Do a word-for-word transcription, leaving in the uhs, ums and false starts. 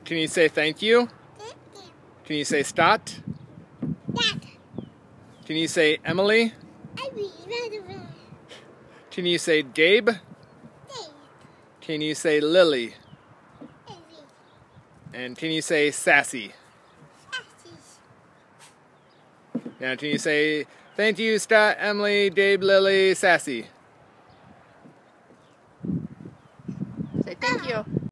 Can you say thank you? Can you say stat? Can you say Emily? Can you say Gabe? Can you say Lily? And can you say sassy? Now can you say thank you, Stat, Emily, Gabe, Lily, sassy? Say thank you.